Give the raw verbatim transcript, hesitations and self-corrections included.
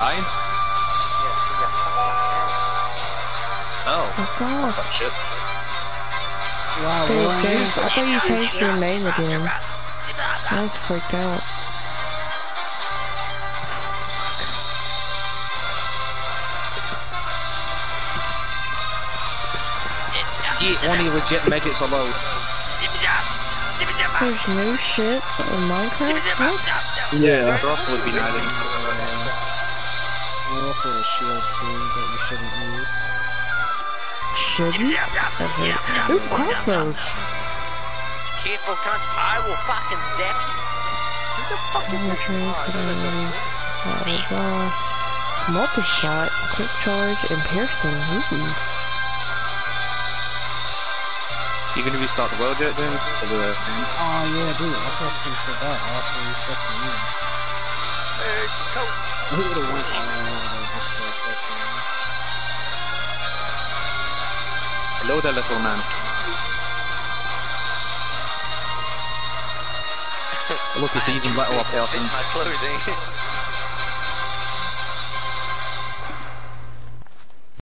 Fine. Oh. Oh god. Oh, shit. Wow, Dude, Lauren, James, I thought you changed your name again. I was freaked out. Yeah, only legit midgets allowed. There's new shit in Minecraft? What? Yeah. They're also been added. And also a shield too that you shouldn't use. Should you? Okay. Ooh, crossbows! Careful, cunt. I will fucking zap you. Who the fuck is this? Oh, uh, multi-shot, quick charge, and piercing. Ooh. You gonna restart the world yet, James? For the thing? Oh yeah, dude, I fucking forgot after we set the moon. Hey, coat. We would've went all over just for a second. Hello there, little man. Look, it's even little up there. My clothing.